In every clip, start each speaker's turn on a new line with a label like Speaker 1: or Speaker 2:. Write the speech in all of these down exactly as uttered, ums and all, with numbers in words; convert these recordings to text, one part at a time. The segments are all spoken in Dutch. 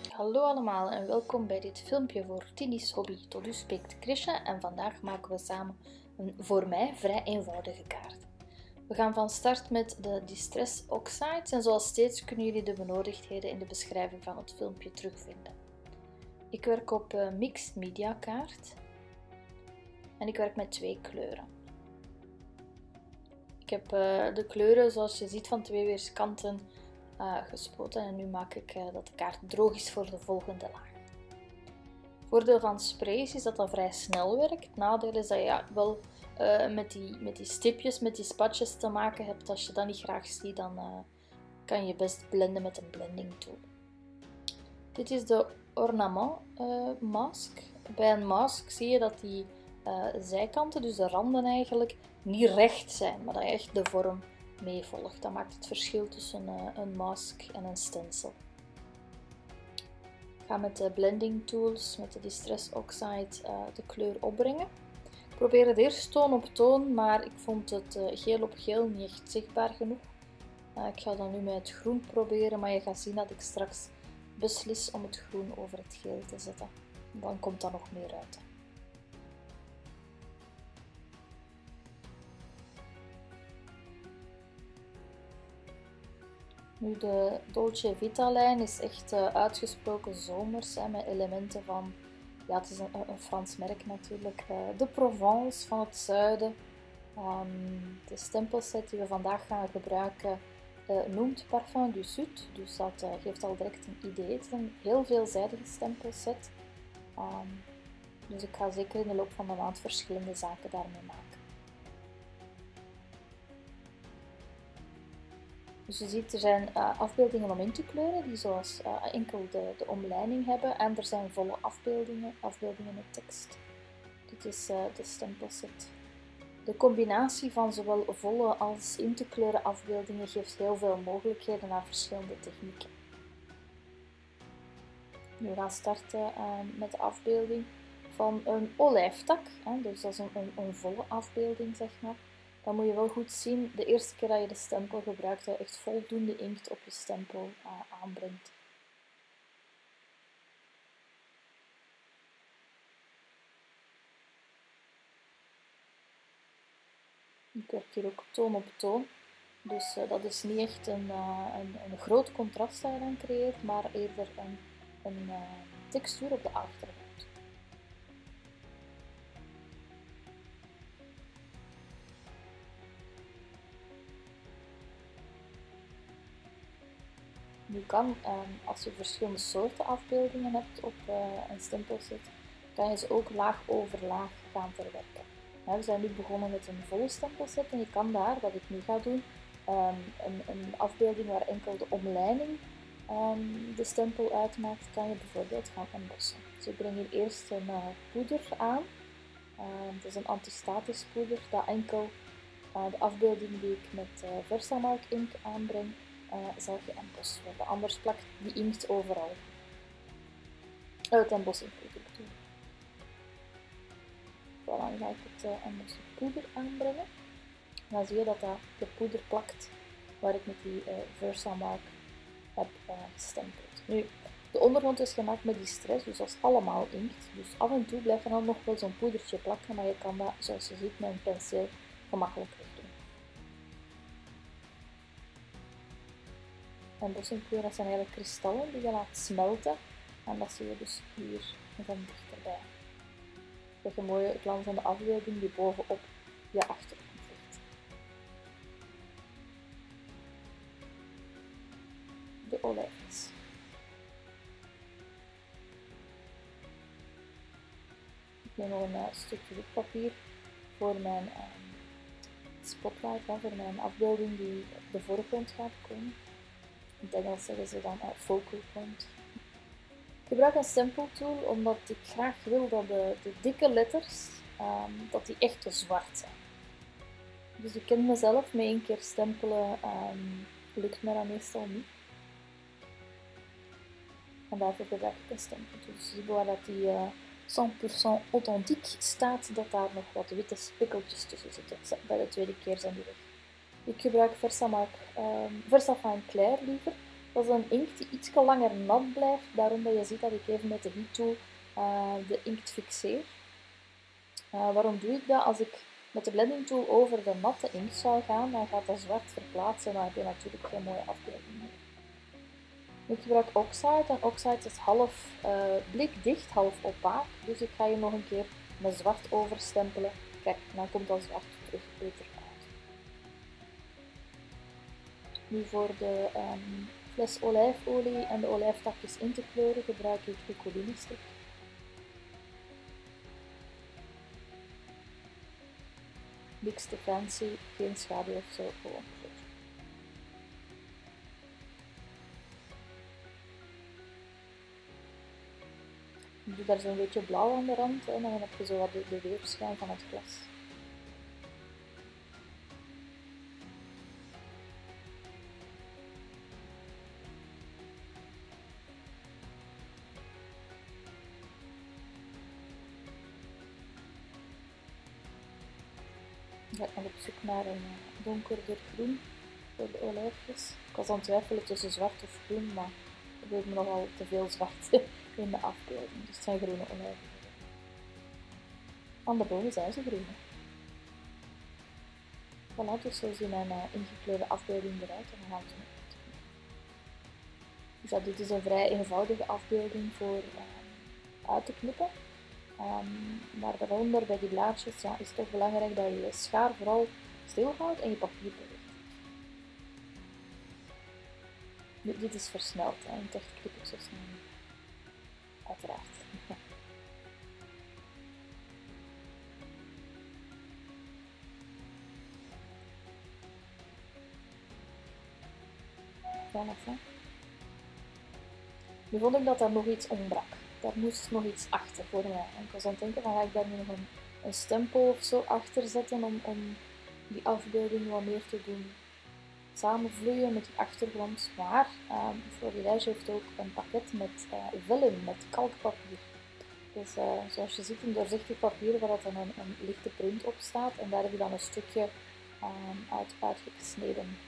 Speaker 1: Hallo allemaal en welkom bij dit filmpje voor Tini's Hobby. Tot u spreekt Krisha en vandaag maken we samen een voor mij vrij eenvoudige kaart. We gaan van start met de Distress Oxides en zoals steeds kunnen jullie de benodigdheden in de beschrijving van het filmpje terugvinden. Ik werk op een Mixed Media kaart en ik werk met twee kleuren. Ik heb uh, de kleuren zoals je ziet van twee weerskanten uh, gespoten en nu maak ik uh, dat de kaart droog is voor de volgende laag. Voordeel van sprays is dat dat vrij snel werkt. Nadeel is dat je ja, wel uh, met, die, met die stipjes, met die spatjes te maken hebt. Als je dat niet graag ziet, dan uh, kan je best blenden met een blending tool. Dit is de ornament uh, mask. Bij een mask zie je dat die uh, zijkanten, dus de randen eigenlijk, niet recht zijn, maar dat je echt de vorm meevolgt. Dat maakt het verschil tussen uh, een mask en een stencil. Ik ga met de blending tools, met de Distress Oxide, uh, de kleur opbrengen. Ik probeer het eerst toon op toon, maar ik vond het uh, geel op geel niet echt zichtbaar genoeg. Uh, ik ga dan nu met het groen proberen, maar je gaat zien dat ik straks beslis om het groen over het geel te zetten. Dan komt dat nog meer uit. Nu, de Dolce Vita lijn is echt uh, uitgesproken zomers, hè, met elementen van, ja, het is een, een Frans merk natuurlijk, uh, de Provence van het zuiden. Um, de stempelset die we vandaag gaan gebruiken uh, noemt Parfum du Sud, dus dat uh, geeft al direct een idee. Het is een heel veelzijdige stempelset, um, dus ik ga zeker in de loop van de maand verschillende zaken daarmee maken. Dus je ziet, er zijn uh, afbeeldingen om in te kleuren, die zoals uh, enkel de, de omlijning hebben. En er zijn volle afbeeldingen, afbeeldingen met tekst. Dit is uh, de stempelset. De combinatie van zowel volle als in te kleuren afbeeldingen geeft heel veel mogelijkheden naar verschillende technieken. Nu gaan we starten uh, met de afbeelding van een olijftak. Hè, dus dat is een, een, een volle afbeelding, zeg maar. Dan moet je wel goed zien, de eerste keer dat je de stempel gebruikt, dat je echt voldoende inkt op je stempel uh, aanbrengt. Ik werk hier ook toon op toon, dus uh, dat is niet echt een, uh, een, een groot contrast dat je dan creëert, maar eerder een, een uh, textuur op de achtergrond. Je kan, als je verschillende soorten afbeeldingen hebt op een stempelset, kan je ze ook laag over laag gaan verwerken. We zijn nu begonnen met een volle stempelset en je kan daar, wat ik nu ga doen, een, een afbeelding waar enkel de omlijning de stempel uitmaakt, kan je bijvoorbeeld gaan embossen. Dus ik breng hier eerst een poeder aan. Het is een antistatisch poeder dat enkel de afbeelding die ik met Versamark inkt aanbreng, Uh, zal geëmbost worden, anders plakt die inkt overal. Uh, het embossingpoeder bedoel. Voilà, nu ga ik het uh, embossingpoeder aanbrengen. Dan zie je dat, dat de poeder plakt waar ik met die uh, Versamark heb uh, gestempeld. Nu, de ondergrond is gemaakt met Distress, dus dat is allemaal inkt. Dus af en toe blijft er dan nog wel zo'n poedertje plakken, maar je kan dat, zoals je ziet, met een penseel gemakkelijk wegdoen. Embossingkleur, dat zijn eigenlijk kristallen die je laat smelten. En dat zie je dus hier van dichterbij. Dat je een mooie glanzende afbeelding die bovenop je achtergrond ligt. De olijfjes. Ik neem nog een uh, stukje wit papier voor mijn uh, spotlight, hè, voor mijn afbeelding die op de voorgrond gaat komen. In het Engels zeggen ze dan uh, focal point. Ik gebruik een stempeltool omdat ik graag wil dat de, de dikke letters um, dat die echt te zwart zijn. Dus ik ken mezelf, met één keer stempelen um, lukt me dat meestal niet. En daarvoor gebruik ik een stempeltool. Dus zie waar dat die uh, cent procent authentiek staat, dat daar nog wat witte spikkeltjes tussen zitten. Bij de tweede keer zijn die weg. Ik gebruik Versamark, um, Versafine Clair liever, Dat is een inkt die iets langer nat blijft, daarom dat je ziet dat ik even met de heat tool uh, de inkt fixeer. Uh, waarom doe ik dat? Als ik met de blending tool over de natte inkt zou gaan, dan gaat dat zwart verplaatsen en dan heb je natuurlijk geen mooie afbeelding meer. Ik gebruik Oxide en Oxide is half uh, blikdicht, half opaak, dus ik ga hier nog een keer met zwart overstempelen. Kijk, dan komt dat zwart terug beter uit. Nu voor de um, fles olijfolie en de olijftakjes in te kleuren gebruik ik Ecoline-stift. Niks te fancy, geen schaduw of zo, gewoon kleur. Ik doe daar zo'n beetje blauw aan de rand en dan heb je zo wat de, de weerschijn van het glas. Ik ga nog op zoek naar een donkerder groen voor de olijfjes. Ik was aan het twijfelen tussen zwart of groen, maar er bleef me nogal te veel zwart in de afbeelding. Dus het zijn groene olijven. Aan de boven zijn ze groen. Voilà, dus zo ziet mijn uh, ingekleurde afbeelding eruit en dan gaan we ze nog uitknippen. Dus ja, dit is een vrij eenvoudige afbeelding voor uh, uit te knippen. Um, maar daaronder bij die blaadjes ja, is het toch belangrijk dat je je schaar vooral stilhoudt en je papier beweegt. Nu, dit is versneld, hè. In het echt knip ik zo snel niet. Uiteraard. Voilà, nu vond ik dat er nog iets ontbrak. Daar moest nog iets achter voor mij. En ik was aan het denken van ga ik daar nu nog een, een stempel of zo achter zetten om, om die afbeelding wat meer te doen samenvloeien met die achtergrond. Maar um, Florilège heeft ook een pakket met uh, vellen, met kalkpapier. Dus uh, zoals je ziet een doorzichtig papier waar dan een, een lichte print op staat en daar heb je dan een stukje um, uit uitgesneden.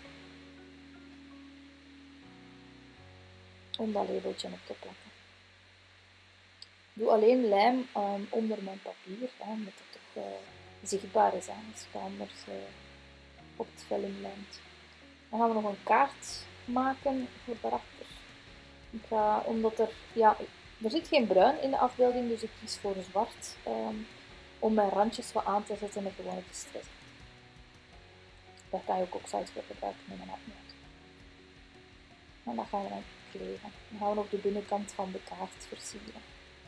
Speaker 1: Om dat labeltje op te plakken. Ik doe alleen lijm um, onder mijn papier, hè, omdat het toch uh, zichtbaar is, hè, als je anders uh, op het vel lijmt. Dan gaan we nog een kaart maken voor daarachter. Ik ga, omdat er, ja, er zit geen bruin in de afbeelding, dus ik kies voor zwart um, om mijn randjes wat aan te zetten met gewone distress. Daar kan je ook Oxide voor gebruiken, maar dat maakt niet uit. En dat gaan we dan kleben. Dan gaan we nog de binnenkant van de kaart versieren.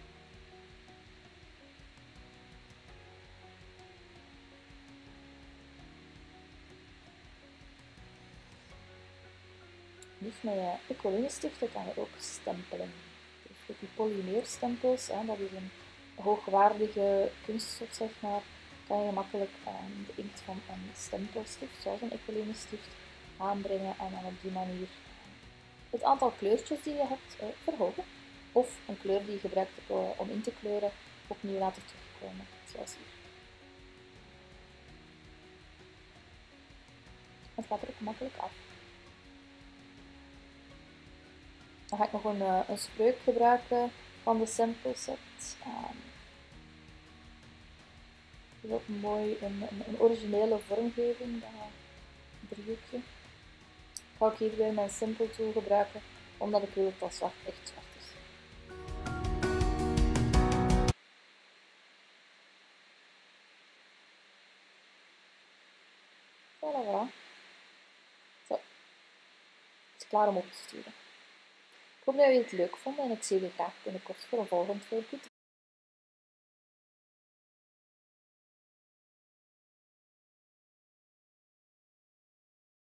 Speaker 1: Dus met je Ecoline-stiften kan je ook stempelen. Dus met die polymeerstempels, hè, dat is een hoogwaardige kunststof, zeg maar, kan je gemakkelijk eh, de inkt van een stempelstift, zoals een Ecoline-stift, aanbrengen en dan op die manier het aantal kleurtjes die je hebt eh, verhogen. Of een kleur die je gebruikt hebt uh, om in te kleuren opnieuw laten terugkomen, zoals hier. Het gaat er ook makkelijk af. Dan ga ik nog een, uh, een spreuk gebruiken van de sample set. Um, dat is ook mooi, een, een, een originele vormgeving, dat driehoekje. Ik ga ook hier weer mijn sample tool gebruiken, omdat ik wil dat dat zwart echt zwart is. Voilà, voilà. Zo. Het is klaar om op te sturen. Ik hoop dat jullie het leuk vonden en ik zie jullie graag binnenkort voor een volgend filmpje.